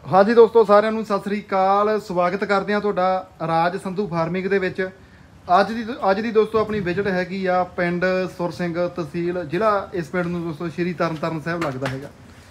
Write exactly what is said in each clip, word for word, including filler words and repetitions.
हाँ जी दोस्तों साਰਿਆਂ ਨੂੰ ਸਤਿ ਸ੍ਰੀ ਅਕਾਲ ਸਵਾਗਤ ਕਰਦੇ ਹਾਂ ਤੁਹਾਡਾ ਰਾਜ ਸੰਧੂ ਫਾਰਮਿੰਗ ਦੇ ਵਿੱਚ। ਅੱਜ ਦੀ ਅੱਜ ਦੀ ਦੋਸਤੋ ਆਪਣੀ ਵਿਜ਼ਿਟ ਹੈਗੀ ਆ ਪਿੰਡ ਸੁਰ ਸਿੰਘ ਤਹਿਸੀਲ ਜ਼ਿਲ੍ਹਾ ਇਸ ਪਿੰਡ ਨੂੰ ਦੋਸਤੋ ਸ਼੍ਰੀ ਤਰਨਤਾਰਨ ਸਾਹਿਬ ਲੱਗਦਾ ਹੈਗਾ।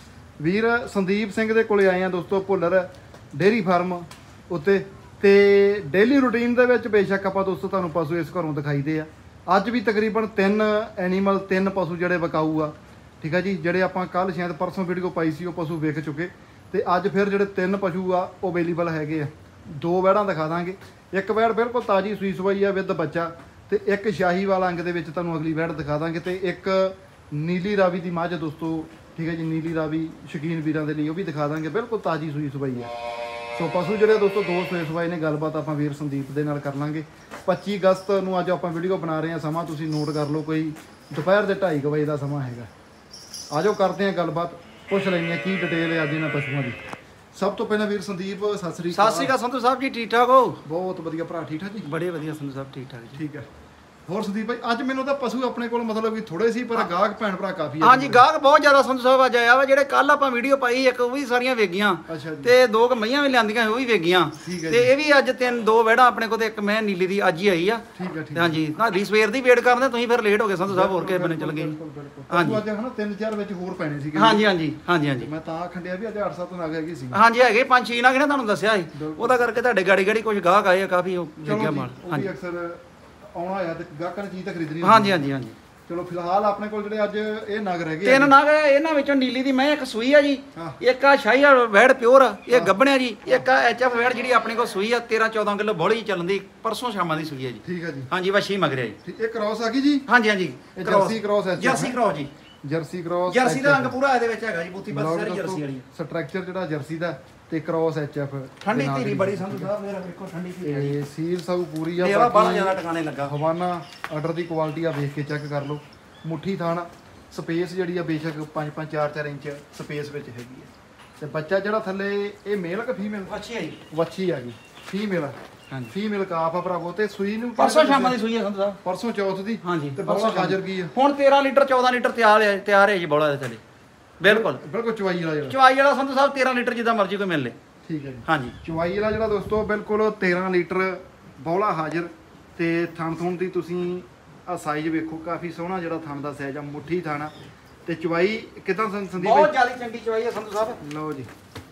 ਵੀਰ ਸੰਦੀਪ ਸਿੰਘ ਦੇ ਕੋਲੇ ਆਏ ਆ ਦੋਸਤੋ ਭੁੱਲਰ ਡੇਅਰੀ ਫਾਰਮ ਉੱਤੇ ਤੇ ਡੇਲੀ ਰੂਟੀਨ ਦੇ ਵਿੱਚ ਬੇਸ਼ੱਕ ਆਪਾਂ ਦੋਸਤੋ ਤੁਹਾਨੂੰ ਪਸ਼ੂ ਇਸ ਘਰੋਂ ਦਿਖਾਈਦੇ ਆ। ਅੱਜ ਵੀ ਤਕਰੀਬਨ ਤਿੰਨ ਐਨੀਮਲ ਤਿੰਨ ਪਸ਼ੂ ਜਿਹੜੇ ਵਿਕਾਊ ਆ, ਠੀਕ ਆ ਜੀ। ਜਿਹੜੇ ਆਪਾਂ ਕੱਲ ਸ਼ਾਇਦ ਪਰਸੋਂ ਵੀਡੀਓ ਪਾਈ ਸੀ ਉਹ ਪਸ਼ੂ ਵੇਖ ਚੁੱਕੇ ਤੇ ਅੱਜ ਫਿਰ ਜਿਹੜੇ ਤਿੰਨ ਪਸ਼ੂ ਆ ਉਹ ਅਵੇਲੇਬਲ ਹੈਗੇ ਆ। ਦੋ ਵੈੜਾਂ ਦਿਖਾ ਦਾਂਗੇ। ਇੱਕ ਵੈੜ ਬਿਲਕੁਲ ਤਾਜ਼ੀ ਸੂਈ ਸਵਾਈ ਆ ਵਿਦ ਬੱਚਾ ਤੇ ਇੱਕ ਸ਼ਾਹੀਵਾਲ ਅੰਗ ਦੇ ਵਿੱਚ ਤੁਹਾਨੂੰ ਅਗਲੀ ਵੈੜ ਦਿਖਾ ਦਾਂਗੇ ਤੇ ਇੱਕ ਨੀਲੀ ਰਾਵੀ ਦੀ ਮੱਝ ਦੋਸਤੋ, ਠੀਕ ਹੈ ਜੀ। ਨੀਲੀ ਰਾਵੀ ਸ਼ੌਕੀਨ ਵੀਰਾਂ ਦੇ ਲਈ ਉਹ ਵੀ ਦਿਖਾ ਦਾਂਗੇ, ਬਿਲਕੁਲ ਤਾਜ਼ੀ ਸੂਈ ਸਵਾਈ ਆ। ਸੋ ਪਸ਼ੂ ਜਿਹੜੇ ਦੋਸਤੋ ਦੋ ਸੂਏ ਸਵਾਈ ਨੇ, ਗੱਲਬਾਤ ਆਪਾਂ ਵੀਰ ਸੰਦੀਪ ਦੇ ਨਾਲ ਕਰ ਲਾਂਗੇ। ਪੱਚੀ ਅਗਸਤ ਨੂੰ ਅੱਜ ਆਪਾਂ ਵੀਡੀਓ ਬਣਾ ਰਹੇ ਹਾਂ। ਸਮਾਂ ਤੁਸੀਂ ਨੋਟ ਕਰ ਲਓ, ਕੋਈ ਦੁਪਹਿਰ ਦੇ ਢਾਈ ਕੁ ਵਜੇ ਦਾ ਸਮਾਂ ਹੈਗਾ। ਆਜੋ ਕਰਦੇ ਹਾਂ ਗੱਲਬਾਤ, ਪੁੱਛ ਲੈਂਦੇ ਹਾਂ ਕੀ ਡਿਟੇਲ ਹੈ ਅੱਜ ਇਹਨਾਂ ਪਸ਼ੂਆਂ ਦੀ। ਸਭ ਤੋਂ ਪਹਿਲਾਂ ਵੀਰ ਸੰਦੀਪ ਸਤਿ ਸ੍ਰੀ ਅਕਾਲ। ਸਤਿ ਸ੍ਰੀ ਅਕਾਲ ਸੰਧੂ ਸਾਹਿਬ ਜੀ, ਠੀਕ ਠਾਕ ਹੋ? ਬਹੁਤ ਵਧੀਆ ਭਰਾ, ਠੀਕ ਠਾਕ ਜੀ? ਬੜੇ ਵਧੀਆ ਸੰਧੂ ਸਾਹਿਬ, ਠੀਕ ਠਾਕ ਜੀ। ਠੀਕ ਹੈ। ਹੋਰ ਸੰਦੀਪ ਭਾਈ ਅੱਜ ਮੈਨੂੰ ਤਾਂ ਪਸ਼ੂ ਆਪਣੇ ਕੋਲ ਮਤਲਬ ਵੀ ਥੋੜੇ ਸੀ, ਪਰ ਗਾਹਕ ਭੈਣ ਭਰਾ ਕਾਫੀ ਆ। ਹਾਂਜੀ ਗਾਹਕ ਬਹੁਤ ਜ਼ਿਆਦਾ ਸੰਧੂ ਸਾਹਿਬ ਅੱਜ ਆਇਆ ਵਾ। ਜਿਹੜੇ ਕੱਲ ਆਪਾਂ ਵੀਡੀਓ ਪਾਈ ਇੱਕ ਉਹ ਵੀ ਸਾਰੀਆਂ ਵੇਗੀਆਂ ਤੇ ਦੋ ਕ ਮਈਆਂ ਵੀ ਲਿਆਂਦੀਆਂ ਉਹ ਵੀ ਵੇਗੀਆਂ ਤੇ ਇਹ ਵੀ ਅੱਜ ਤਿੰਨ ਦੋ ਵੈੜਾਂ ਆਪਣੇ ਕੋਲ ਤੇ ਇੱਕ ਮੈਂ ਨੀਲੀ ਦੀ ਅੱਜ ਹੀ ਆਈ ਆ। ਠੀਕ ਹੈ ਠੀਕ। ਹਾਂਜੀ ਤੁਹਾਡੀ ਸਵੇਰ ਦੀ ਵੇਟ ਕਰਦੇ ਤੁਸੀਂ ਫਿਰ ਲੇਟ ਹੋ ਗਏ ਸੰਧੂ ਸਾਹਿਬ, ਹੋਰ ਕਿਸੇ ਬਨੇ ਚਲ ਗਏ। ਹਾਂਜੀ ਅੱਜ ਹਨਾ ਤਿੰਨ ਚਾਰ ਵਿੱਚ ਹੋਰ ਪੈਣੇ ਸੀਗੇ। ਹਾਂਜੀ ਹਾਂਜੀ ਹਾਂਜੀ ਹਾਂਜੀ ਮੈਂ ਤਾਂ ਖੰਡਿਆ ਵੀ ਅੱਜ ਅੱਠ ਸੱਤ ਨਗ ਹੈਗੇ ਸੀ। ਹਾਂਜੀ ਹੈਗੇ ਪੰਜ ਛੇ ਨਗ ਨੇ, ਤੁਹਾਨੂੰ ਦੱਸਿਆ ਸੀ। ਉਹਦਾ ਕਰਕੇ ਤੁਹਾਡੇ ਗਾੜੀ ਗਾੜੀ ਕੁਝ ਗਾਹਕ ਆਏ ਆ ਕਾਫੀ, ਉਹ ਵੇਗਿਆ ਮਾਲ। ਹਾਂਜੀ ਅਕਸਰ ਆਉਣਾ ਹੋਇਆ ਤੇ ਗਾਹਕਾਂ ਨੇ ਚੀਜ਼ ਤਾਂ ਖਰੀਦਣੀ। ਹਾਂਜੀ ਹਾਂਜੀ ਹਾਂਜੀ। ਚਲੋ ਫਿਲਹਾਲ ਆਪਣੇ ਕੋਲ ਜਿਹੜੇ ਅੱਜ ਇਹ ਨਗ ਰਹਿ ਗਏ ਤਿੰਨ ਨਗ ਇਹਨਾਂ ਵਿੱਚੋਂ ਨੀਲੀ ਦੀ ਮੈਂ ਇੱਕ ਸੂਈ ਆ ਜੀ, ਇੱਕ ਆ ਸ਼ਾਹੀ ਵੈੜ ਪਿਓਰ ਇਹ ਗੱਬਣਿਆ ਜੀ, ਇੱਕ ਆ ਐਚ ਐਫ ਵੈੜ ਜਿਹੜੀ ਆਪਣੇ ਕੋਲ ਸੂਈ ਆ ਤੇਰਾਂ ਚੌਦਾਂ ਕਿਲੋ ਬੋਲੀ ਚੱਲਦੀ, ਪਰਸੋਂ ਸ਼ਾਮਾਂ ਦੀ ਸੂਈ ਆ ਜੀ। ਠੀਕ ਆ ਜੀ। ਹਾਂਜੀ ਵਸ਼ੀ ਮਗਰਿਆ ਜੀ। ਇਹ ਕ੍ਰਾਸ ਆ ਗਈ ਜੀ? ਹਾਂਜੀ ਹਾਂਜੀ ਜਰਸੀ ਕ੍ਰਾਸ ਹੈ। ਜਰਸੀ ਕ੍ਰਾਸ ਜੀ। ਜਰਸੀ ਕ੍ਰਾਸ, ਜਰਸੀ ਦਾ ਰੰਗ ਪੂਰਾ ਇਹਦੇ ਵਿੱਚ ਹੈਗਾ ਜੀ, ਬੂਥੀ ਬਸ ਸਾਰੀ ਜਰਸੀ ਵਾਲੀ। ਸਟਰਕਚਰ ਜਿਹੜਾ ਜਰਸੀ ਦਾ ਤੇ ਕ੍ਰਾਸ ਐਚ ਐਫ। ਠੰਡੀ ਧੀਰੀ ਬੜੀ ਸੰਧੂ ਸਾਹਿਬ, ਮੇਰਾ ਵੇਖੋ ਠੰਡੀ ਧੀਰੀ। ਇਹ ਸੀਲ ਸਭ ਪੂਰੀ ਆ। ਇਹਦਾ ਬੜਾ ਜ਼ਿਆਦਾ ਟਿਕਾਣੇ ਲੱਗਾ। ਹਵਾਨਾ ਆਰਡਰ ਦੀ ਕੁਆਲਿਟੀ ਆ, ਵੇਖ ਕੇ ਚੈੱਕ ਕਰ ਲਓ। ਮੁੱਠੀ ਥਾਣ ਸਪੇਸ ਜਿਹੜੀ ਆ ਬੇਸ਼ੱਕ ਪੰਜ ਪੰਜ ਚਾਰ ਚਾਰ ਇੰਚ ਸਪੇਸ ਵਿੱਚ ਹੈਗੀ ਆ। ਤੇ ਬੱਚਾ ਜਿਹੜਾ ਥੱਲੇ ਇਹ ਮੇਲ ਕਿ ਫੀਮੇਲ? ਵੱਛੀ ਆ ਜੀ। ਵੱਛੀ ਆ ਗਈ ਫੀਮੇਲ। ਹਾਂਜੀ ਫੀਮੇਲ ਕਾਫ ਆ ਭਰਾਵੋ। ਤੇ ਸੂਈ ਨੂੰ ਪਰਸੋਂ ਸ਼ਾਮਾਂ ਦੀ ਸੂਈ ਆ ਸੰਧੂ ਸਾਹਿਬ, ਪਰਸੋਂ ਚੌਥ ਦੀ। ਹਾਂਜੀ ਤੇ ਬੋਲਾ ਹਾਜ਼ਰ ਕੀ ਆ ਹੁਣ ਤੇਰਾਂ ਲੀਟਰ ਚੌਦਾਂ ਲੀਟਰ ਤਿਆਰ ਹੈ ਤਿਆਰ ਹੈ ਜੀ ਬੋਲਾ ਦੇ ਥੱਲੇ। ਬਿਲਕੁਲ ਬਿਲਕੁਲ ਚਵਾਈ ਵਾਲਾ ਜਿਹੜਾ ਚਵਾਈ ਵਾਲਾ ਸੰਧੂ ਸਾਹਿਬ ਤੇਰਾਂ ਲੀਟਰ ਜਿੱਦਾਂ ਮਰਜ਼ੀ ਕੋਈ ਮਿਲ ਲੇ। ਠੀਕ ਹੈ ਜੀ। ਹਾਂਜੀ ਚਵਾਈ ਵਾਲਾ ਜਿਹੜਾ ਦੋਸਤੋ ਬਿਲਕੁਲ ਤੇਰਾਂ ਲੀਟਰ ਬੌਲਾ ਹਾਜ਼ਰ। ਤੇ ਥਣ ਥੁਣ ਦੀ ਤੁਸੀਂ ਆ ਸਾਈਜ਼ ਵੇਖੋ, ਕਾਫੀ ਸੋਹਣਾ ਜਿਹੜਾ ਥਣ ਦਾ ਸਾਈਜ਼ ਆ, ਮੁੱਠੀ ਥਾਣਾ। ਤੇ ਚਵਾਈ ਕਿਦਾਂ ਸੰਦੀਪ? ਬਹੁਤ ਜ਼ਿਆਦਾ ਚੰਗੀ ਚਵਾਈ ਹੈ ਸੰਧੂ ਸਾਹਿਬ। ਲਓ ਜੀ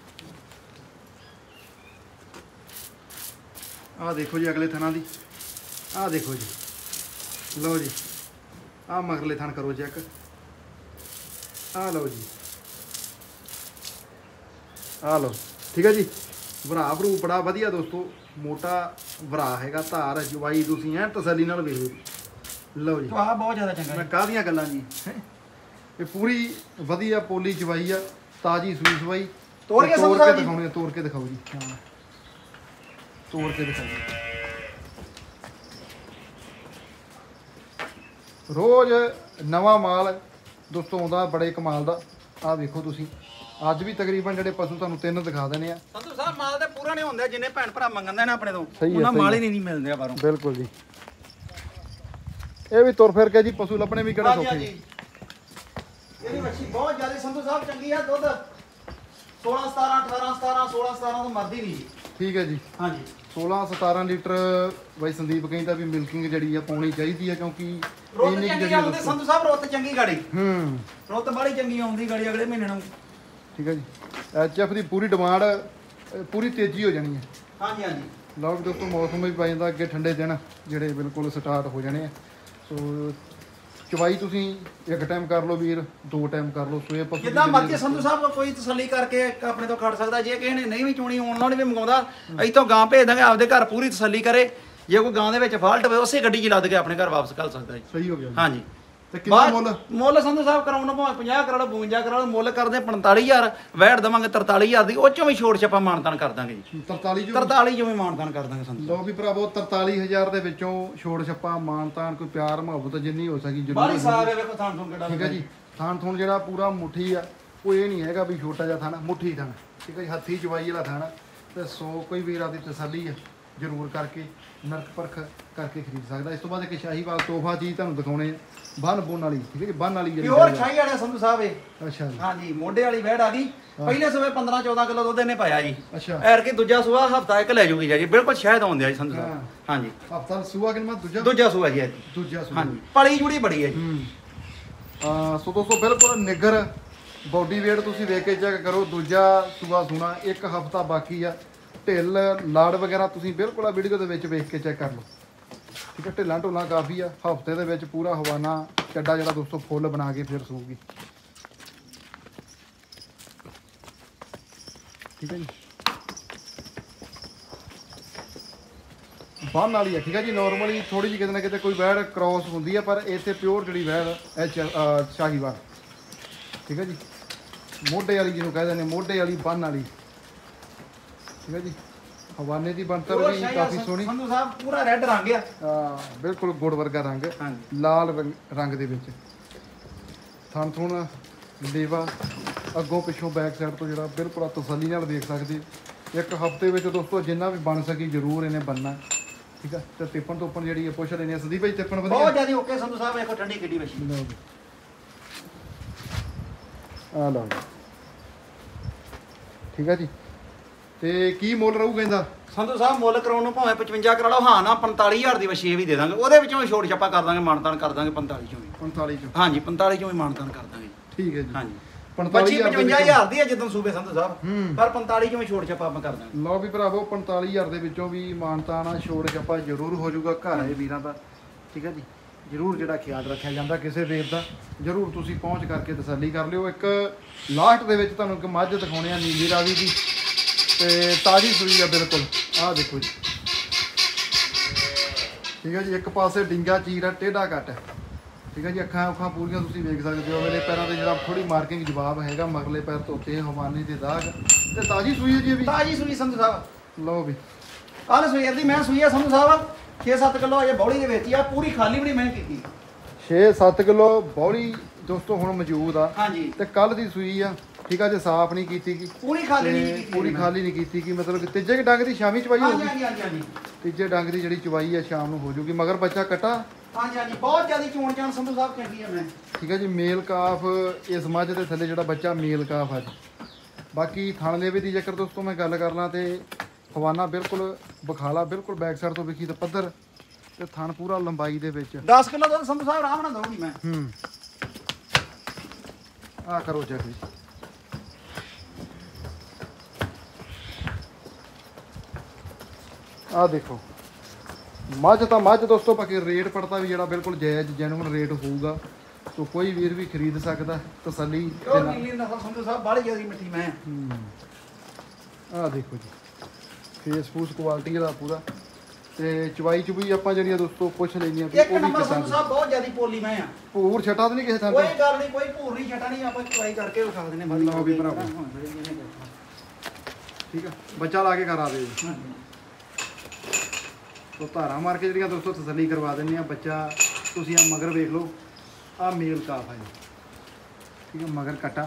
ਆਹ ਦੇਖੋ ਜੀ ਅਗਲੇ ਥਣਾਂ ਦੀ, ਆਹ ਦੇਖੋ ਜੀ। ਲਓ ਜੀ ਆਹ ਮਗਰਲੇ ਥਣ ਕਰੋ ਚੈੱਕ, ਆਹ ਲਓ ਜੀ, ਆਹ ਲਓ। ਠੀਕ ਹੈ ਜੀ। ਭਰਾ ਭਰੂ ਬੜਾ ਵਧੀਆ ਦੋਸਤੋ, ਮੋਟਾ ਭਰਾ ਹੈਗਾ। ਧਾਰ ਜਵਾਈ ਤੁਸੀਂ ਐ ਤਸੱਲੀ ਨਾਲ ਵੇਖੋ। ਲਓ ਜੀ ਆਹ ਬਹੁਤ ਜ਼ਿਆਦਾ ਚੰਗਾ। ਮੈਂ ਕਾਹਦੀਆਂ ਗੱਲਾਂ ਜੀ, ਇਹ ਪੂਰੀ ਵਧੀਆ ਪੋਲੀ ਜਵਾਈ ਆ, ਤਾਜੀ ਸੂਈ ਸਵਾਈ। ਤੋੜ ਕੇ ਤੋੜ ਕੇ ਦਿਖਾਉਣੇ, ਤੋੜ ਕੇ ਦਿਖਾਓ ਜੀ। ਹਾਂ ਤੋੜ ਕੇ ਦਿਖਾਓ। ਰੋਜ਼ ਨਵਾਂ ਮਾਲ ਦੋਸਤੋ ਆਉਂਦਾ ਬੜੇ ਕਮਾਲ ਦਾ। ਆਹ ਵੇਖੋ ਤੁਸੀਂ, ਅੱਜ ਵੀ ਤਕਰੀਬਨ ਜਿਹੜੇ ਪਸ਼ੂ ਤੁਹਾਨੂੰ ਤਿੰਨ ਦਿਖਾ ਦੇਣੇ ਆ। ਸੰਧੂ ਸਾਹਿਬ ਮਾਲ ਤੇ ਪੂਰਾ ਨਹੀਂ ਹੁੰਦਾ, ਜਿੰਨੇ ਭੈਣ ਭਰਾ ਮੰਗਦੇ ਨੇ ਆਪਣੇ ਤੋਂ ਸਹੀ ਉਹਨਾਂ ਮਾਲ ਹੀ ਨਹੀਂ ਮਿਲਦੇ ਆ ਬਾਹਰੋਂ। ਬਿਲਕੁਲ ਜੀ। ਇਹ ਵੀ ਤੁਰ ਫਿਰ ਕੇ ਜੀ ਪਸ਼ੂ ਲੱਭਣੇ ਵੀ ਕਿਹੜੇ ਸੌਖੇ ਜੀ। ਇਹਦੀ ਵੱਛੀ ਬਹੁਤ ਜ਼ਿਆਦਾ ਸੰਧੂ ਸਾਹਿਬ ਚੰਗੀ ਆ। ਦੁੱਧ ਸੋਲਾਂ ਸਤਾਰਾਂ ਅਠਾਰਾਂ ਸਤਾਰਾਂ ਸੋਲਾਂ ਸਤਾਰਾਂ ਤੋਂ ਮਰਦੀ ਨਹੀਂ ਜੀ। ਠੀਕ ਹੈ ਜੀ। ਹਾਂਜੀ ਸੋਲਾਂ ਸਤਾਰਾਂ ਲੀਟਰ ਬਾਈ ਸੰਦੀਪ ਕਹਿੰਦਾ ਵੀ ਮਿਲਕਿੰਗ ਜਿਹੜੀ ਆ ਪਾਉਣੀ ਚਾਹੀਦੀ ਆ, ਕਿਉਂਕਿ ਰੁੱਤ ਚੰਗੀ ਆਉਂਦੀ ਸੰਧੂ ਸਾਹਿਬ, ਰੁੱਤ ਚੰਗੀ ਗਾੜੀ। ਹੂੰ ਰੁੱਤ ਬੜੀ ਚੰਗੀ ਆਉਂਦੀ ਗਾੜੀ ਅਗਲੇ ਮਹੀਨੇ ਨੂੰ। ਠੀਕ ਹੈ ਜੀ। ਐਚ ਐਫ ਦੀ ਪੂਰੀ ਡਿਮਾਂਡ ਪੂਰੀ ਤੇਜ਼ੀ ਹੋ ਜਾਣੀ ਹੈ। ਹਾਂਜੀ ਹਾਂਜੀ। ਲਓ ਦੋਸਤੋ ਮੌਸਮ ਵੀ ਪੈ ਜਾਂਦਾ ਅੱਗੇ, ਠੰਡੇ ਦਿਨ ਜਿਹੜੇ ਬਿਲਕੁਲ ਸਟਾਰਟ ਹੋ ਜਾਣੇ ਆ। ਸੋ ਚਵਾਈ ਤੁਸੀਂ ਇੱਕ ਟਾਈਮ ਕਰ ਲਓ ਵੀਰ, ਦੋ ਟਾਈਮ ਕਰ ਲਓ। ਸੋਏ ਪਸ਼ੂ ਜਿੱਦਾਂ ਮਰਜ਼ੀ ਸੰਧੂ ਸਾਹਿਬ ਕੋਈ ਤਸੱਲੀ ਕਰਕੇ ਆਪਣੇ ਤੋਂ ਖੜ ਸਕਦਾ। ਜੇ ਕਿਸੇ ਨੇ ਨਹੀਂ ਵੀ ਚੋਣੀ ਆਨਲਾਈਨ ਵੀ ਮੰਗਾਉਂਦਾ, ਅਸੀਂ ਤੋਂ ਗਾਂ ਭੇਜ ਦਾਂਗੇ, ਆਪਦੇ ਘਰ ਪੂਰੀ ਤਸੱਲੀ ਕਰੇ। ਜੇ ਕੋਈ ਗਾਂ ਦੇ ਵਿੱਚ ਫਾਲਟ ਹੋਵੇ ਉਸੇ ਗੱਡੀ 'ਚ ਲੱਦ ਕੇ ਆਪਣੇ ਘਰ ਵਾਪਸ ਕਰ ਸਕਦਾ ਜੀ। ਸਹੀ ਹੋ ਗਿਆ। ਹਾਂਜੀ। ਤੇ ਕਿੰਨਾ ਮੁੱਲ? ਮੁੱਲ ਸੰਧੂ ਸਾਹਿਬ ਕਰਾਉਣਾ ਭਾਵੇਂ ਪੰਜਾਹ ਕਰਾਉਣਾ ਬਵੰਜਾ ਕਰਾਉਣਾ, ਮੁੱਲ ਕਰਦੇ ਪੰਤਾਲੀ ਹਜ਼ਾਰ, ਵੈਟ ਦੇਵਾਂਗੇ ਤਰਤਾਲੀ ਹਜ਼ਾਰ ਦੀ। ਉਹ ਚੋਂ ਵੀ ਛੋੜ ਛੱਪਾ ਮਾਨਤਾਨ ਕਰ ਦਾਂਗੇ ਜੀ। ਤਰਤਾਲੀ ਚੋਂ ਤਰਤਾਲੀ ਚੋਂ ਵੀ ਮਾਨਤਾਨ ਕਰ ਦਾਂਗੇ ਸੰਧੂ। ਲਓ ਵੀ ਭਰਾਵੋ ਤਰਤਾਲੀ ਹਜ਼ਾਰ ਦੇ ਵਿੱਚੋਂ ਛੋੜ ਛੱਪਾ ਮਾਨਤਾਨ, ਕੋਈ ਪਿਆਰ ਮੁਹੱਬਤ ਜਿੰਨੀ ਹੋ ਸਕੀ ਜ਼ਰੂਰ। ਬਾਹਲੀ ਸਾਫ ਹੈ, ਵੇਖੋ ਥਾਣ ਥੂਣ ਕਿਹੜਾ। ਠੀਕ ਹੈ ਜੀ। ਥਾਣ ਥੂਣ ਜਿਹੜਾ ਪੂਰਾ ਮੁੱਠੀ ਆ, ਉਹ ਇਹ ਨਹੀਂ ਹੈਗਾ ਵੀ ਛੋਟਾ ਜਿਹਾ ਥਾਣਾ, ਮੁੱਠੀ ਥਾਣਾ। ਠੀਕ ਹੈ ਜੀ। ਹੱਥੀ ਚਵਾਈ ਵਾਲਾ ਥਾਣਾ। ਤੇ ਸੋ ਕੋਈ ਵੀਰਾਂ ਦੀ ਤਸੱਲੀ ਆ ਜ਼ਰੂਰ ਕਰਕੇ ਨਰਕ ਪਰਖ ਕਰਕੇ ਖਰੀਦ ਸਕਦਾ। ਇਸ ਤੋਂ ਬਾਅਦ ਇੱਕ ਸ਼ਾਹੀਵਾਲ ਤੋਹਫਾ ਚੀਜ਼ ਤੁਹਾਨੂੰ ਦਿਖਾਉਣੇ ਆ, ਬੰਨ ਬੁੰਨ ਵਾਲੀ, ਠੀਕ ਹੈ ਜੀ, ਬੰਨ ਵਾਲੀ ਜਿਹੜੀ ਪਿਓਰ ਸ਼ਾਹੀ ਵਾਲੇ ਸੰਧੂ ਸਾਹਿਬ ਇਹ। ਅੱਛਾ ਜੀ, ਹਾਂਜੀ ਮੋਢੇ ਵਾਲੀ ਵੈੜ ਆ ਗਈ। ਪਹਿਲੇ ਸਵੇ ਪੰਦਰਾਂ ਚੌਦਾਂ ਕਿਲੋ ਦੁੱਧ ਇਹਨੇ ਪਾਇਆ ਜੀ। ਅੱਛਾ ਐਰ ਕੇ ਦੂਜਾ ਸੂਆ ਹਫਤਾ ਇੱਕ ਲੈ ਜੂਗੀ ਜੀ, ਬਿਲਕੁਲ ਸ਼ਹਿਦ ਆਉਂਦੇ ਆ ਜੀ ਸੰਧੂ ਹਾਂ। ਸਾਹਿਬ। ਹਾਂਜੀ ਹਫਤਾ ਸੂਆ ਕਿੰਨਾ ਦੂਜਾ ਦੂਜਾ ਸੂਆ ਜੀ ਐਤਕੀ। ਦੂਜਾ ਸੂਆ ਹਾਂਜੀ ਪਲੀ ਜੁੜੀ ਬੜੀ ਹੈ ਜੀ। ਹੂੰ ਆ ਸੋ ਦੋਸਤੋ ਬਿਲਕੁਲ ਨਿੱਗਰ ਬਾਡੀ weight ਤੁਸੀਂ ਵੇਖ ਕੇ ਚੈੱਕ ਕਰੋ। ਦੂਜਾ ਸੂਆ ਸੂਣਾ, ਇੱਕ ਹਫਤਾ ਬਾਕੀ ਆ। ਢਿੱਲ ਲਾੜ ਵਗੈਰਾ ਤੁਸੀਂ ਬਿਲਕੁਲ ਆ ਵੀਡੀਓ ਦੇ ਵਿੱਚ ਵੇਖ ਕੇ ਚੈੱਕ ਕਰ ਲਓ, ਠੀਕ ਹੈ। ਢਿੱਲਾਂ ਢੋਲਾਂ ਕਾਫੀ ਆ। ਹਫਤੇ ਦੇ ਵਿੱਚ ਪੂਰਾ ਹਵਾਨਾ ਚੱਡਾ ਜਿਹੜਾ ਦੋਸਤੋ ਫੁੱਲ ਬਣਾ ਕੇ ਫਿਰ ਸੂਗੀ, ਠੀਕ ਹੈ ਜੀ। ਬੰਨ ਵਾਲੀ ਆ, ਠੀਕ ਹੈ ਜੀ। ਨਾਰਮਲੀ ਥੋੜੀ ਜਿਹੀ ਕਿਤੇ ਨਾ ਕਿਤੇ ਕੋਈ ਵੈੜ ਕ੍ਰਾਸ ਹੁੰਦੀ ਆ, ਪਰ ਇੱਥੇ ਪਿਓਰ ਜਿਹੜੀ ਵੈੜ ਇਹ ਚ- ਅਹ ਸ਼ਾਹੀਵਾਲ, ਠੀਕ ਹੈ ਜੀ। ਮੋਢੇ ਵਾਲੀ ਜਿਹਨੂੰ ਕਹਿੰਦੇ ਨੇ, ਮੋਢੇ ਵਾਲੀ ਬੰਨ ਵਾਲੀ, ਠੀਕ ਹੈ ਜੀ। ਹਵਾਨੇ ਦੀ ਬਣਤਰ ਪਿਓਰ ਵੀ ਸ਼ਾਹੀ ਕਾਫੀ ਵਾਲਾ ਸੋਹਣੀ, ਸੰਧੂ ਸਾਹਿਬ ਪੂਰਾ ਰੈੱਡ ਰੰਗ ਆ। ਆ ਬਿਲਕੁਲ ਗੁੜ ਵਰਗਾ ਰੰਗ, ਹਾਂਜੀ ਲਾਲ ਰੰਗ ਰੰਗ ਦੇ ਵਿੱਚ। ਥਣ ਥੁਣ ਲੇਵਾ ਅੱਗੋਂ ਪਿੱਛੋਂ ਬੈਕ ਸਾਈਡ ਤੋਂ ਜਿਹੜਾ ਬਿਲਕੁਲ ਤਸੱਲੀ ਨਾਲ ਦੇਖ ਸਕਦੇ। ਇੱਕ ਹਫਤੇ ਵਿੱਚ ਦੋਸਤੋ ਜਿੰਨਾ ਵੀ ਬਣ ਸਕੀ ਜ਼ਰੂਰ ਇਹਨੇ ਬਣਨਾ, ਠੀਕ ਹੈ। ਤੇ ਟਿੱਪਣ ਟੋਪਣ ਜਿਹੜੀ ਹੈ ਪੁੱਛ ਲੈਣੀ ਆ ਸਦੀ ਭਾਈ, ਟਿੱਪਣ ਬਹੁਤ ਵਧੀਆ ਜ਼ਿਆਦਾ ਓਕੇ ਸੰਧੂ ਸਾਹਿਬ। ਵੇਖੋ ਠੰਡੀ ਕਿੱਡੀ ਵਸ਼ੀ। ਲਓ ਜੀ, ਆ ਲਓ ਜੀ, ਠੀਕ ਹੈ ਜੀ। ਤੇ ਕੀ ਮੁੱਲ ਰਹੂਗਾ ਇਹਦਾ? ਸੰਧੂ ਸਾਹਿਬ ਮੁੱਲ ਕਰਾਉਣ ਨੂੰ ਭਾਵੇਂ ਪਚਵੰਜਾ ਕਰਾ ਲਓ, ਹਾਂ ਨਾ ਪੰਤਾਲੀ ਹਜ਼ਾਰ ਦੀ ਵਸ਼ੀ ਇਹ ਵੀ ਦੇ ਦਾਂਗੇ। ਉਹਦੇ ਵਿੱਚੋਂ ਵੀ ਛੋਟ ਛੱਪਾ ਕਰ ਦਾਂਗੇ, ਮਾਨਤਾਨ ਕਰ ਦਾਂਗੇ ਪੰਤਾਲੀ ਚੋਂ ਵੀ। ਪੰਤਾਲੀ ਚੋਂ, ਹਾਂਜੀ ਪੰਤਾਲੀ ਚੋਂ ਵੀ ਮਾਨਤਾਨ ਕਰ ਦਾਂਗੇ। ਠੀਕ ਹੈ ਜੀ। ਹਾਂਜੀ ਪੰਤਾਲੀ ਪੱਚੀ ਹਜ਼ਾਰ ਦੇ ਪਚਵੰਜਾ ਵਿੱਚੋਂ। ਹਜ਼ਾਰ ਦੀ ਹੈ ਜਦੋਂ ਸੂਬੇ ਸੰਧੂ ਸਾਹਿਬ, ਹੂੰ। ਪਰ ਪੰਤਾਲੀ ਚੋਂ ਵੀ ਛੋਟ ਛੱਪਾ ਆਪਾਂ ਕਰ ਦਾਂਗੇ। ਲਓ ਵੀ ਭਰਾਵੋ, ਪੰਤਾਲੀ ਹਜ਼ਾਰ ਦੇ ਵਿੱਚੋਂ ਵੀ ਮਾਨਤਾਨਾ ਛੋੜ ਛੱਪਾ ਜ਼ਰੂਰ ਹੋ ਜਾਊਗਾ ਘਰ ਆਏ ਵੀਰਾਂ ਦਾ, ਠੀਕ ਹੈ ਜੀ। ਜ਼ਰੂਰ ਜਿਹੜਾ ਖਿਆਲ ਰੱਖਿਆ ਜਾਂਦਾ ਕਿਸੇ ਵੀਰ ਦਾ, ਜ਼ਰੂਰ ਤੁਸੀਂ ਪਹੁੰਚ ਕਰਕੇ ਤਸੱਲੀ ਕਰ ਲਿਓ। ਇੱਕ ਲਾਸਟ ਦੇ ਵਿੱਚ ਤੁਹਾਨੂੰ ਇੱਕ ਮੱਝ ਦਿਖਾਉਣੇ ਆ ਨੀਲੀ ਰਾਵੀ ਦੀ, ਤੇ ਤਾਜ਼ੀ ਸੂਈ ਆ ਬਿਲਕੁਲ। ਆਹ ਦੇਖੋ ਜੀ, ਠੀਕ ਹੈ ਜੀ। ਇੱਕ ਪਾਸੇ ਡਿੰਗਾ ਚੀਰ ਆ, ਟੇਢਾ ਕੱਟ ਹੈ, ਠੀਕ ਹੈ ਜੀ। ਅੱਖਾਂ ਅੱਖਾਂ ਪੂਰੀਆਂ ਤੁਸੀਂ ਵੇਖ ਸਕਦੇ ਹੋ। ਮੇਰੇ ਪੈਰਾਂ ਤੇ ਜਿਹੜਾ ਥੋੜੀ ਮਾਰਕਿੰਗ ਜਵਾਬ ਹੈਗਾ, ਮਗਰਲੇ ਪੈਰ ਧੋਤੇ, ਹਵਾਨੇ ਦੇ ਦਾਗ, ਤੇ ਤਾਜ਼ੀ ਸੂਈ ਹੈ ਜੀ ਇਹ ਵੀ। ਤਾਜੀ ਸੂਈ ਸੰਧੂ ਸਾਹਿਬ, ਲਓ ਵੀ, ਕੱਲ ਸਵੇਰ ਦੀ ਮੈਂ ਸੂਈ ਆ ਸੰਧੂ ਸਾਹਿਬ। ਛੇ ਸੱਤ ਕਿਲੋ ਅਜੇ ਬੌਲੀ ਦੇ ਵਿੱਚ ਹੀ ਆ, ਪੂਰੀ ਖਾਲੀ ਵੀ ਨਹੀਂ ਮੈਂ ਕੀਤੀ। ਛੇ ਸੱਤ ਕਿਲੋ ਬੌਲੀ ਦੋਸਤੋ ਹੁਣ ਮੌਜੂਦ ਆ, ਹਾਂਜੀ ਤੇ ਕੱਲ ਦੀ ਸੂਈ ਆ, ਠੀਕ ਆ। ਜੇ ਸਾਫ਼ ਨਹੀਂ ਕੀਤੀ ਗੀ, ਪੂਰੀ ਖਾਲੀ ਨਹੀਂ ਤੇ ਕੀਤੀ ਪੂਰੀ ਮੈਂ। ਖਾਲੀ ਨਹੀਂ ਕੀਤੀ ਗੀ, ਮਤਲਬ ਕਿ ਤੀਜੇ ਕੁ ਡੰਗ ਦੀ ਸ਼ਾਮੀ ਚਵਾਈ ਹਾਂਜੀ ਹੋਊਗੀ। ਹਾਂਜੀ ਹਾਂਜੀ ਹਾਂਜੀ ਤੀਜੇ ਡੰਗ ਦੀ ਜਿਹੜੀ ਚਵਾਈ ਆ ਸ਼ਾਮ ਨੂੰ ਹੋ ਜਾਊਗੀ। ਮਗਰ ਬੱਚਾ ਕੱਟਾ, ਹਾਂਜੀ ਹਾਂਜੀ ਬਹੁਤ ਜ਼ਿਆਦਾ ਚੋਣ ਚਾਣ ਸੰਧੂ ਸਾਹਿਬ ਚੰਗੀ ਆ ਮੈਂ। ਠੀਕ ਹੈ ਜੀ। ਮੇਲ ਕਾਫ ਇਸ ਮੱਝ ਦੇ ਥੱਲੇ ਜਿਹੜਾ ਬੱਚਾ ਮੇਲ ਕਾਫ ਆ ਜੀ। ਬਾਕੀ ਥਣ ਲੇਵੇ ਦੀ ਜੇਕਰ ਦੋਸਤੋ ਮੈਂ ਗੱਲ ਕਰ ਲਾਂ, ਤੇ ਹਵਾਨਾ ਬਿਲਕੁਲ ਬਖਾਲਾ, ਬਿਲਕੁਲ ਬੈਕ ਸਾਈਡ ਤੋਂ ਵੇਖੀ ਤਾਂ ਪੱਧਰ, ਤੇ ਥਣ ਪੂਰਾ ਲੰਬਾਈ ਦੇ ਵਿੱਚ। ਦਸ ਕਿਲੋ ਦੁੱਧ ਸੰਧੂ ਸਾਹਿਬ ਆਰਾਮ ਨਾਲ ਦਊਂਗੀ ਮੈਂ। ਹੂੰ ਆ ਕਰੋ ਚੈੱਕ ਜੀ। ਆ ਦੇਖੋ, ਮੱਝ ਤਾਂ ਮੱਝ ਦੋਸਤੋ, ਬਾਕੀ ਰੇਟ ਪੜਤਾ ਵੀ ਜਿਹੜਾ ਬਿਲਕੁਲ ਜਾਇਜ਼ ਜੈਨੂਇਨ ਰੇਟ ਹੋਊਗਾ। ਸੋ ਕੋਈ ਵੀਰ ਵੀ ਖਰੀਦ ਸਕਦਾ ਤਸੱਲੀ ਦੇ ਉਹ ਨਾਲ। ਨੀਲੀ ਨਸਲ ਸੰਧੂ ਸਾਹਿਬ ਬਾਹਲੀ ਜ਼ਿਆਦਾ ਮਿੱਠੀ ਮੈਂ। ਆ ਦੇਖੋ ਜੀ, ਫੇਸ ਫੂਸ ਕੁਆਲਿਟੀ ਦਾ ਪੂਰਾ, ਤੇ ਚਵਾਈ ਚੁਬਈ ਆਪਾਂ ਜਿਹੜੀਆਂ ਦੋਸਤੋ ਪੁੱਛ ਲੈਣੀਆਂ ਵੀ ਇੱਕ ਉਹ ਵੀ ਨੰਬਰ ਕਿਸਾਨ ਸੰਧੂ ਸਾਹਿਬ ਬਹੁਤ ਜ਼ਿਆਦਾ ਪੋਲੀ ਮੈਂ ਆ। ਭੂਰ ਛਟਾ ਤਾਂ ਨਹੀਂ ਕਿਸੇ ਥਾਂ ਕੋਈ ਤੋਂ? ਗੱਲ ਨਹੀਂ, ਕੋਈ ਭੂਰ ਨਹੀਂ ਛਟਾ ਨਹੀਂ, ਆਪਾਂ ਟਰਾਈ ਕਰਕੇ ਵਿਖਾ ਦਿੰਦੇ ਬਾਈ। ਲਓ ਵੀ ਭਰਾਵੋ। ਠੀਕ ਆ, ਬੱਚਾ ਲਾ ਕੇ ਕਰਾ ਦਿਓ ਜੀ। ਤੋ ਧਾਰਾਂ ਮਾਰ ਕੇ ਜਿਹੜੀਆਂ ਦੋਸਤੋ ਤਸੱਲੀ ਕਰਵਾ ਦਿੰਦੇ ਆ। ਬੱਚਾ ਤੁਸੀਂ ਆ ਮਗਰ ਵੇਖ ਲਓ, ਆ ਮੇਲ ਕਾਫ ਹੈ ਜੀ, ਠੀਕ ਹੈ। ਮਗਰ ਕਟਾ,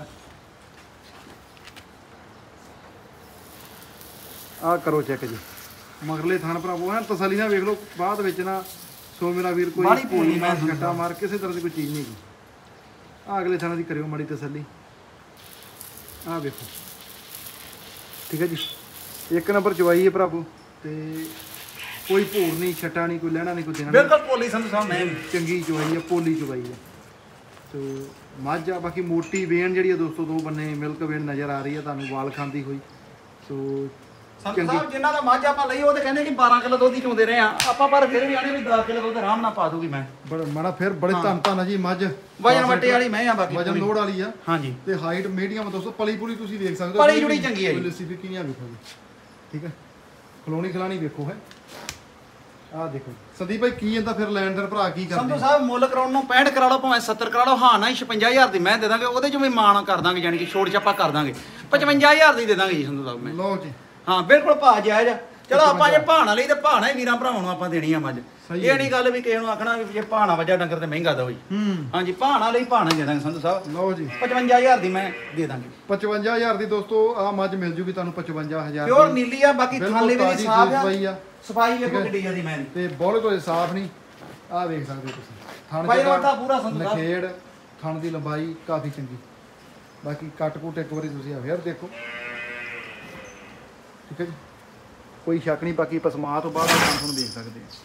ਆ ਕਰੋ ਚੈੱਕ ਜੀ। ਮਗਰਲੇ ਥਣ ਭਰਾਵੋ ਹੈ ਤਸੱਲੀ ਨਾਲ ਵੇਖ ਲਓ, ਬਾਅਦ ਵਿੱਚ ਨਾ ਸੋ ਮੇਰਾ ਵੀਰ ਕੋਈ ਬਾਹਲੀ ਭੋਲੀ ਮੈਂ ਕੱਟਾ ਮਾਰ ਕਿਸੇ ਤਰ੍ਹਾਂ ਦੀ ਕੋਈ ਚੀਜ਼ ਨਹੀਂ ਹੈਗੀ। ਆ ਅਗਲੇ ਥਾਂ ਦੀ ਕਰਿਓ ਮਾੜੀ ਤਸੱਲੀ। ਆ ਵੇਖੋ, ਠੀਕ ਹੈ ਜੀ। ਇੱਕ ਨੰਬਰ ਚਵਾਈ ਹੈ ਭਰਾਵੋ, ਤੇ ਕੋਈ ਭੂਰ ਨਹੀਂ, ਛੱਟਾ ਨਹੀਂ, ਕੋਈ ਲੈਣਾ ਨਹੀਂ, ਕੋਈ ਦੇਣਾ ਨਹੀਂ। ਬਿਲਕੁਲ ਪੋਲੀ ਸੰਧੂ ਸਾਹਿਬ ਮੈਂ। ਚੰਗੀ ਚਵਾਈ ਹੈ, ਪੋਲੀ ਚਵਾਈ ਹੈ। ਤੇ ਮੱਝ ਆ, ਬਾਕੀ ਮੋਟੀ ਵੇਣ ਜਿਹੜੀ ਆ ਦੋਸਤੋ, ਦੋ ਬੰਨੇ ਮਿਲਕ ਵੇਣ ਨਜ਼ਰ ਆ ਰਹੀ ਹੈ ਤੁਹਾਨੂੰ, ਵਾਲ ਖਾਂਦੀ ਹੋਈ। ਸੋ ਸੰਧੂ ਸਾਹਿਬ ਜਿਨ੍ਹਾਂ ਦਾ ਮੱਝ ਆਪਾਂ ਲਈ, ਉਹ ਤੇ ਕਹਿੰਦੇ ਕਿ ਬਾਰਾਂ ਕਿਲੋ ਦੁੱਧ ਹੀ ਚੋਂਦੇ ਰਹੇ ਆ ਆਪਾਂ, ਪਰ ਫਿਰ ਵੀ ਆਣੇ ਵੀ ਦਸ ਕਿਲੋ ਦੁੱਧ ਆਰਾਮ ਨਾਲ ਪਾ ਦੂਗੀ ਮੈਂ। ਬੜਾ ਮਾੜਾ ਫਿਰ ਬੜੇ ਧੰਨ ਧੰਨ ਆ ਜੀ ਮੱਝ। ਵਜਨ ਵੱਟੇ ਵਾਲੀ ਮੈਂ ਆ ਬਾਕੀ ਵਜਨ ਪੂਰੀ। ਲੋਡ ਵਾਲੀ ਆ, ਹਾਂਜੀ ਤੇ ਹਾਈਟ ਮੀਡੀਅਮ ਦੋਸਤੋ। ਪਲੀ ਪੁਲੀ ਤੁਸੀਂ ਦੇਖ ਸਕਦੇ ਹੋ, ਪਲੀ ਜੁੜੀ ਚੰਗੀ ਹੈ ਜੀ। ਲੱਸੀ ਵੀ ਕਿੰਨੀਆਂ ਵੇਖੋ ਜੀ, ਠੀਕ ਹੈ। ਖਲੋਣੀ ਖਲਾਣੀ ਵੇਖੋ ਹੈ। ਆਹ ਦੇਖੋ ਸੰਦੀਪ ਭਾਈ, ਕੀ ਇਹਦਾ ਫਿਰ ਲੈਣ ਦੇਣ ਭਰਾ ਕੀ ਕਰਦੇ? ਸੰਧੂ ਸਾਹਿਬ ਮੁੱਲ ਕਰਾਉਣ ਨੂੰ ਪੈਂਹਠ ਕਰਾ ਲਓ, ਭਾਵੇਂ ਸੱਤਰ ਕਰਾ ਲਓ, ਹਾਂ ਨਾ ਛਪੰਜਾ ਹਜ਼ਾਰ ਦੀ ਮੈਂ ਦੇ ਦਾਂਗੇ। ਉਹਦੇ ਚੋਂ ਵੀ ਮਾਣ ਕਰ ਦਾਂਗੇ, ਯਾਨੀ ਕਿ ਛੋੜ ਛਾਪਾ ਕਰ ਦਾਂਗੇ। ਪਚਵੰਜਾ ਹਜ਼ਾਰ ਦੀ ਦੇ ਦਾਂਗੇ ਜੀ ਸੰਧੂ ਸਾਹਿਬ ਮੈਂ। ਲਓ ਜੀ, ਹਾਂ ਬਿਲਕੁਲ ਭਾਅ ਜਾਇਜ਼। ਚਲੋ ਆਪਾਂ ਜੇ ਭਾਣਾ ਲਈ ਤੇ ਭਾਣਾ ਹੀ ਵੀਰਾਂ ਭਰਾਵਾਂ ਨੂੰ ਆਪਾਂ ਦੇਣੀ ਆ ਮੱਝ। ਸਹੀ ਇਹ ਨਹੀਂ ਗੱਲ ਵੀ ਕਿਸੇ ਨੂੰ ਆਖਣਾ ਵੀ ਜੇ ਭਾਣਾ ਵਜਾ ਡੰਗਰ ਤੇ ਮਹਿੰਗਾ ਦੋ ਜੀ ਹੂੰ ਹਾਂਜੀ ਭਾਣਾ ਲਈ ਭਾਣਾ ਦੇ ਦਾਂਗੇ ਸੰਧੂ ਸਾਹਿਬ ਲਓ ਜੀ ਪਚਵੰਜਾ ਹਜ਼ਾਰ ਦੀ ਮੈਂ ਦੇ ਦਾਂਗੇ ਪਚਵੰਜਾ ਹਜ਼ਾਰ ਦੀ ਦੋਸਤੋ ਆ ਮੱਝ ਮਿਲ ਜੂਗੀ ਤੁਹਾਨੂੰ ਪਚਵੰਜਾ ਹਜ਼ਾਰ ਪਿਓਰ ਨੀਲੀ ਆ ਬਾਕੀ ਬਿਲਕੁਲ ਥਾਲੇ ਵੀ ਤਾਜ਼ੀ ਸਾਫ ਆ ਸਫਾਈ ਆ ਸਫਾਈ ਵੇਖੋ ਕਿੱਡੀ ਜਿਆਦੀ ਮੈਂ ਤੇ ਬੋਲੇ ਤੋਂ ਸਾਫ ਨਹੀਂ ਆ ਵੇਖ ਸਕਦੇ ਹੋ ਤੁਸੀਂ ਥਣ ਬਾਈ ਜਿਹੜਾ ਰੋਟਾ ਪੂਰਾ ਸੰਧੂ ਸਾਹਿਬ ਨਖੇੜ ਥਣ ਦੀ ਲੰਬਾਈ ਕਾਫੀ ਚੰਗੀ ਬਾਕੀ ਕੱਟ ਕੁੱਟ ਇੱਕ ਵਾਰੀ ਤੁਸੀਂ ਆ ਫੇਰ ਦੇਖੋ ਠੀਕ ਹੈ ਜੀ ਕੋਈ ਸ਼ੱਕ ਨਹੀਂ ਬਾਕੀ ਪਸਮਾ ਤੋਂ ਬਾਅਦ ਆਪਾਂ ਤੁਹਾਨੂੰ ਦੇਖ ਸਕਦੇ ਹਾਂ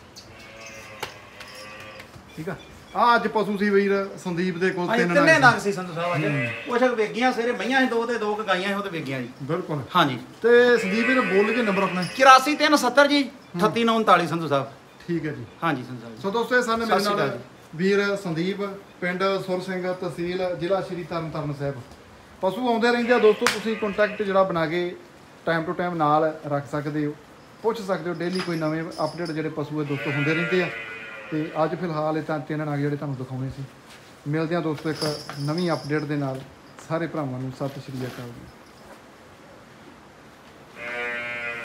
ਠੀਕ ਆ ਆ ਅੱਜ ਪਸ਼ੂ ਸੀ ਵੀਰ ਸੰਦੀਪ ਦੇ ਕੋਲ ਹਾਂਜੀ ਤਿੰਨ ਤਿੰਨੇ ਨਗ ਨਗ ਸੀ ਸੰਧੂ ਸਾਹਿਬ ਅੱਜ ਕੁਛ ਵੇਗੀਆਂ ਸਵੇਰੇ ਮਈਆਂ ਸੀ ਦੋ ਤੇ ਦੋ ਕੁ ਗਾਈਆਂ ਸੀ ਉਹ ਤੇ ਵੇਗੀਆਂ ਜੀ ਬਿਲਕੁਲ ਹਾਂਜੀ ਤੇ ਸੰਦੀਪ ਵੀਰ ਬੋਲ ਕੇ ਨੰਬਰ ਆਪਣਾ ਚੁਰਾਸੀ ਤਿੰਨ ਸੱਤਰ ਜੀ ਅਠੱਤੀ ਨੌ ਉਨਤਾਲੀ ਸੰਧੂ ਸਾਹਿਬ ਠੀਕ ਹੈ ਜੀ ਹਾਂਜੀ ਸੰਧੂ ਸਾਹਿਬ ਸੋ ਦੋਸਤੋ ਇਹ ਸਨ ਸਤਿ ਮੇਰੇ ਸ਼੍ਰੀ ਨਾਲ ਅਕਾਲ ਵੀਰ ਸੰਦੀਪ ਪਿੰਡ ਸੁਰ ਸਿੰਘ ਤਹਿਸੀਲ ਜ਼ਿਲ੍ਹਾ ਸ਼੍ਰੀ ਤਰਨਤਾਰਨ ਸਾਹਿਬ ਪਸ਼ੂ ਆਉਂਦੇ ਰਹਿੰਦੇ ਆ ਦੋਸਤੋ ਤੁਸੀਂ ਕੰਟੈਕਟ ਜਿਹੜਾ ਬਣਾ ਕੇ ਟਾਈਮ ਟੂ ਟਾਈਮ ਨਾਲ ਰੱਖ ਸਕਦੇ ਹੋ ਪੁੱਛ ਸਕਦੇ ਹੋ ਡੇਲੀ ਕੋਈ ਨਵੇਂ ਅਪਡੇਟ ਜਿਹੜੇ ਪਸ਼ੂ ਹੈ ਦੋਸਤੋ ਹੁੰਦੇ ਰਹਿੰਦੇ ਆ ਤੇ ਅੱਜ ਫਿਲਹਾਲ ਇਹ ਤਾਂ ਤਿੰਨ ਨਗ ਜਿਹੜੇ ਤੁਹਾਨੂੰ ਦਿਖਾਉਣੇ ਸੀ ਮਿਲਦੇ ਆ ਦੋਸਤੋ ਇੱਕ ਨਵੀਂ ਅਪਡੇਟ ਦੇ ਨਾਲ ਸਾਰੇ ਭਰਾਵਾਂ ਨੂੰ ਸਤਿ ਸ਼੍ਰੀ ਅਕਾਲ ਜੀ।